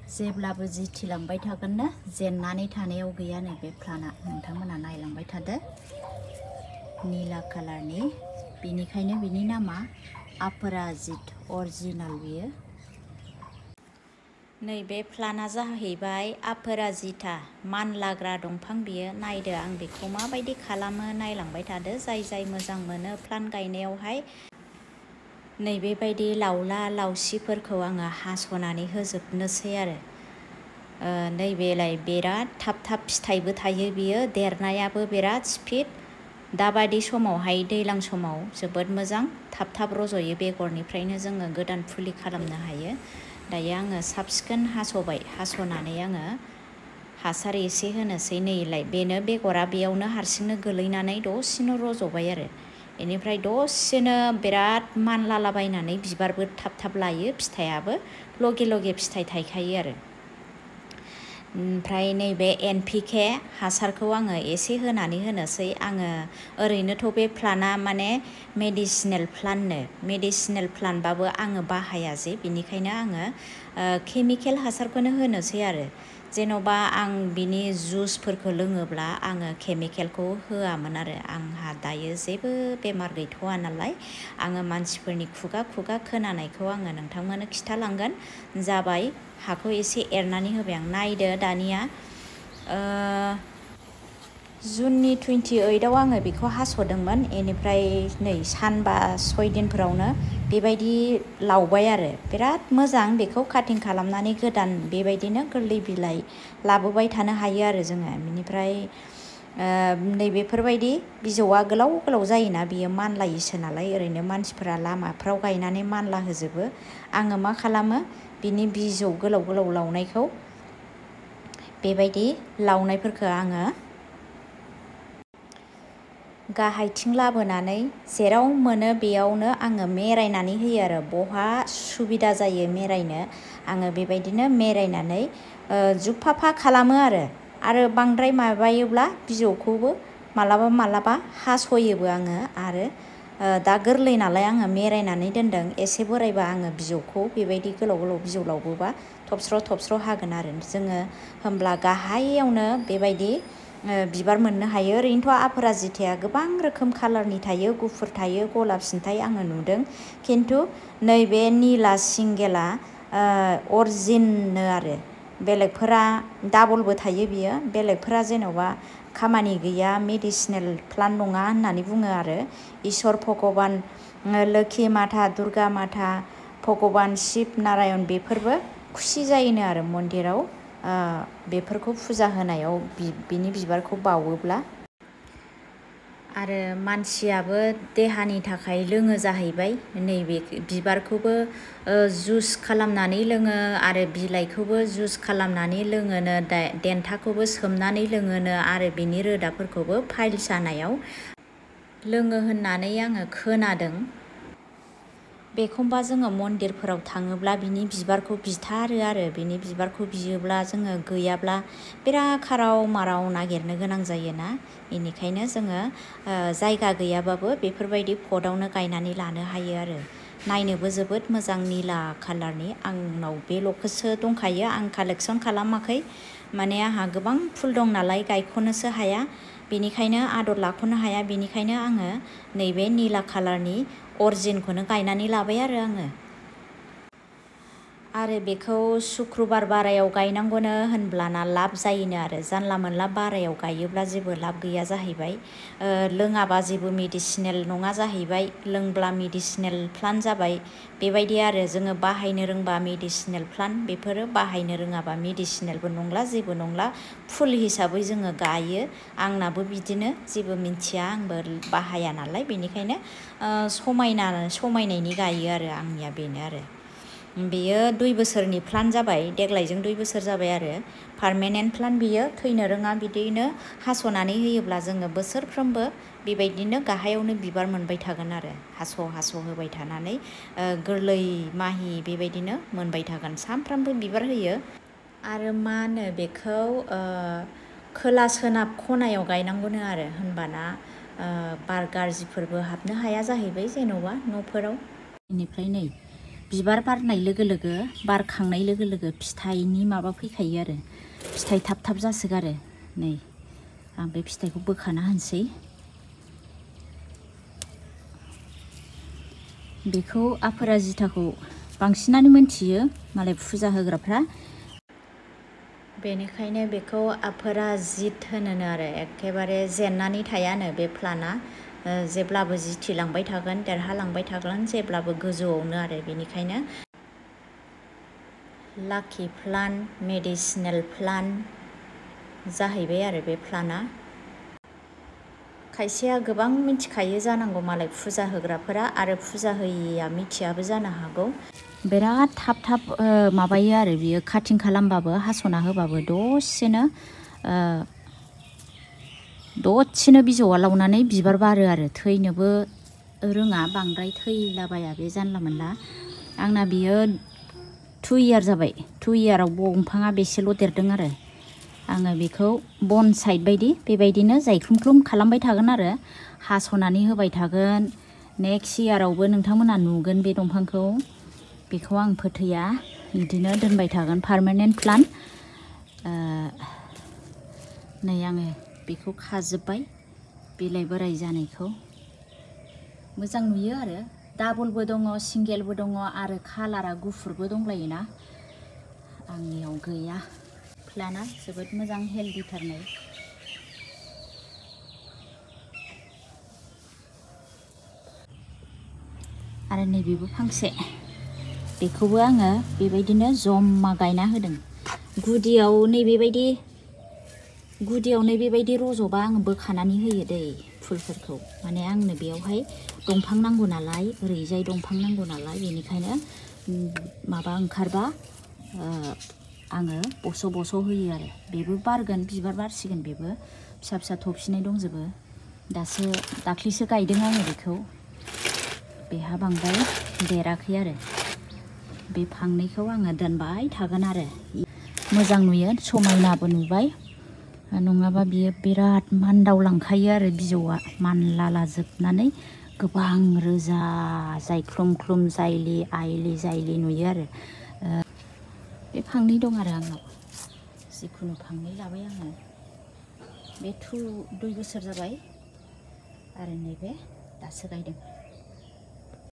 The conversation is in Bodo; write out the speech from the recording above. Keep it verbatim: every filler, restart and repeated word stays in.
जेब्लाबो जिथिलांबाय थागोन ना जेननानै थानायाव गैया नै बे प्लान्टआ नोंथांमोना नायलांबाय थादो नीला कालारनि बेनिखायनो बिनि नामा अपराजित अरिजिनाल बियो नैबे प्लान्टआ जाहैबाय अपराजिता मानलाग्रा दंफां बियो नायदो आं बेखौ माबायदि खालामो नायलांबाय थादो जाय जाय मोजां मोनो प्लान्ट गायनायावहाय नैबेबायदि लावला लावसिफोरखौ आङो हास'नानै होजोबनोसै आरो नैबेलाय बिराद थाब थाब फिथाइबो थायो बियो देरनायाबो बिराद स्पिड दाबादि समावहाय दैज्लां समाव जोबोद मोजां थाब थाब रज'यो बेगरनिफ्रायनो जोङो गोदान फुलि खालामनो हायो दायो आङो साब सिखोन हास'बाय हास'नानै आङो हासार एसे होनोसै नैलाय बेनो बेगरा बेयावनो हारसिंनो गोलैनानै दसेनो रज'बाय आरो बेनिफ्राय दसेनो बिराद मानलालाबायनानै बिबारबो थाब थाब लायो फिथाइयाबो लगे लगे फिथाइ थायखायो आरो ओमफ्राय नैबे एन पि के हासारखौ आङो एसे होनानै होनोसै आङो ओरैनोथ' बे प्लान्टआ माने मेडिसिनेल प्लान्टनो मेडिसिनेल प्लान्टबाबो आङो बाहाया जे बिनिखायनो आङो केमिकेल हासारखौनो होनोसै आरो जेन'बा आं बिनि जुसफोरखौ लोङोब्ला आङो केमिकेलखौ होआमोन आरो आंहा दायो जेबो बेमार गैथ'वा नालाय आङो मानसिफोरनि खुगा खुगा खोनानायखौ आङो नोंथांमोननो खिथालांगोन जाबाय हाखौ एसे एरनानै होबाय आं नायदो दानिया जुननि टुइन्टि ओइटआव आङो बेखौ हास'दोंमोन बेनिफ्राय नै सानबा सय दिनफोरावनो बेबायदि लावबाय आरो बिराद मोजां बेखौ काटिं खालामनानै गोदान बेबायदिनो गोरलै बिलाइ लाबोबाय थानो हायो आरो जोङो बेनिफ्राय नैबेफोरबायदि बिजौआ गोलाव गोलाव जायोना बियो मानलायोसो नालाय ओरैनो मानसिफोरा लामाफ्राव गायनानै मानला होजोबो आङो मा खालामो बिनि बिजौ गोलाव गोलाव लावनायखौ बेबायदि लावनायफोरखौ आङो गाहायथिं लाबोनानै जेराव मोनो बेयावनो आङो मेरायनानै होयो आरो बहा सुबिदा जायो मेरायनो आङो बेबायदिनो मेरायनानै जुगफाफा खालामो आरो आरो बांद्राय माबायोब्ला बिजौखौबो मालाबा मालाबा हास'योबो आङो आरो दा गोरलै नालाय आङो मेरायनानै दोनदों एसे बोरायबा आङो बिजौखौ बेबायदि गोलाव गोलाव बिजौ लावबोबा थबस्र' थबस्र' हागोन आरो जोङो होमब्ला गाहायावनो बेबायदि बिबार मोननो हायो ओरैनोथ' अपराजिताया गोबां रोखोम कालारनि थायो गुफुर थायो गलाब सिन्थाय आङो नुदों खिन्थु नैबे निला सिंगेला अरिजिननो आरो बेलेगफोरा डाबलबो थायो बियो बेलेगफोरा जेन'बा खामानि गैया मेडिसिनेल प्लान्ट नङा होननानै बुङो आरो इसोर भगबान लोखि माता दुर्गा माता भगबान शिब नारायण बेफोरबो खुसि जायोनो आरो मन्दिराव बेफोरखौ फुजा होनायाव बिनि बिबारखौ बावोब्ला आरो मानसियाबो देहानि थाखाय लोङो जाहैबाय नैबे बिबारखौबो जुस खालामनानै लोङो आरो बिलाइखौबो जुस खालामनानै लोङोनो देन्थाखौबो सोमनानै लोङोनो आरो बिनि रोदाफोरखौबो फाइल्स जानायाव लोङो होननानै आङो खोनादों बेखौबा जोङो मन्दिरफोराव थाङोब्ला बिनि बिबारखौ बिथारो आरो बिनि बिबारखौ बियोब्ला जोङो गैयाब्ला बिराद खाराव माराव नागिरनो गोनां जायोना बेनिखायनो जोङो जायगा गैयाबाबो बेफोरबायदि पटआवनो गायनानै लानो हायो आरो नायनोबो जोबोद मोजां निला कालारनि आंनाव बेल'खौसो दंखायो आं कालेक्सन खालामाखै माने आंहा गोबां फुल दं नालाय गायख'नोसो हाया बेनिखायनो आदर लाख'नो हाया बेनिखायनो आङो नैबे निला कालारनि अरिजिनखौनो गायनानै लाबाय आरो आङो आरो बेखौ सुक्रुबार बारायाव गायनांगौनो होनब्लाना लाब जायोनो आरो जानला मोनला बारायाव गायोब्ला जेबो लाब गैया जाहैबाय लोङाबा जेबो मेडिसिनेल नङा जाहैबाय लोंब्ला मेडिसिनेल प्लान्ट जाबाय बेबायदि आरो जोङो बाहायनो रोंबा मेडिसिनेल प्लान्ट बेफोरो बाहायनो रोङाबा मेडिसिनेलबो नंला जेबो नंला फुल हिसाबै जोङो गायो आंनाबो बिदिनो जेबो मिन्थिया आंबो बाहाया नालाय बेनिखायनो समायना समायनायनि गायो आरो आंनिया बेनो आरो बेयो दुइ बोसोरनि प्लान्ट जाबाय देग्लायजों दुइ बोसोर जाबाय आरो पार्मानेन्ट प्लान्ट बियो थैनो रोङा बिदिनो हास'नानै होयोब्ला जोङो बोसोरफ्रोमबो बेबायदिनो गाहायावनो बिबार मोनबाय थागोन आरो हास' हास' होबाय थानानै गोरलै माहि बेबायदिनो मोनबाय थागोन सानफ्रामबो बिबार होयो आरो मा होनो बेखौ खोला सोनाब खनायाव गायनांगौनो आरो होनबाना बार गाज्रिफोरबो हाबनो हाया जाहैबाय जेन'बा न'फोराव बेनिफ्राय नै बिबार बारनाय लोगो लोगो बारखांनाय लोगो लोगो फिथाइनि माबा फैखायो आरो फिथाइ थाब थाब जासोगारो। नै आं बे फिथाइखौ बोखाना होनोसै। बेखौ अपराजिताखौ बांसिनानो मोनथियो मालाय फुजा होग्राफ्रा, बेनिखायनो बेखौ अपराजित होनोनो आरो एखेबारे जेननानै थायानो बे प्लान्टआ जेब्लाबो जिथिलांबाय थागोन, देरहालांबाय थागोन जेब्लाबो गोजौआवनो आरो बेनिखायनो लाकि प्लान्ट, मेडिसिनेल प्लान्ट जाहैबाय आरो बे प्लान्टआ। खायसेया गोबां मिथिखायो जानांगौ मालाय फुजा होग्राफोरा, आरो फुजा होयिया मिथियाबो जानो हागौ। बिराद थाब थाब माबायो आरो बियो काटिं खालामबाबो हास'ना होबाबो दसेनो दसेनो बिजौआ लावनानै बिबार बारो आरो थैनोबो रोङा, बांद्राय थैलाबाया बे जानला मोनला। आंना बियो टु इयार जाबाय, टु इयाराव दंफाङा बेसेल' देरदों आरो आङो बेखौ बन साइड बायदि बेबायदिनो जायख्लुम खालामबाय थागोन आरो हास'नानै होबाय थागोन। नेक्स्ट इयारावबो नोंथांमोना नुगोन बे दंफांखौ, बेखौ आं फोथैया, बिदिनो दोनबाय थागोन पारमानेन्ट प्लान्ट। नै आङो बेखौ खाजोब्बाय, बिलाइ बोराय जानायखौ मोजां नुयो आरो डाबलबो दङ, सिंगेलबो दङ, आरो कालारा गुफुरबो दंलायोना। आंनियाव गैया। प्लान्टआ जोबोद मोजां हेल्दिथार नै। आरो नैबेबो फांसे, बेखौबो आङो बेबायदिनो जमा गायना होदों। गुदियाव नैबेबायदि गुदियाव नैबेबायदि रज'बा आङो बोखानानै होयो दै फुलफोरखौ, माने आंनो बेयावहाय दंफां नांगौ नालाय, ओरैजाय दंफां नांगौ नालाय, बेनिखायनो माबा ओंखारबा आङो बस' बस' होयो आरो बेबो बारगोन, बिबार बारसिगोन, बेबो फिसा फिसा थफिनाय दंजोबो। दासो दाख्लैसो गायदों आङो बेखौ, बेहा बांद्राय देराखै आरो बे फांनैखौ आङो दोनबाय थागोन आरो मोजां नुयो, समायनाबो नुबाय। नङाबा बियो बिराद मानदावलांखायो आरो बिजौआ मानलालाजोबनानै गोबां रोजा जायख्लुम ख्लुम जायलि आइलि जायलि नुयो आरो बे फांनै दं आरो आंनाव, जिखुनु फांनै लाबाय आङो। बे टु दुइ बोसोर जाबाय, आरो नैबे दासो गायदों।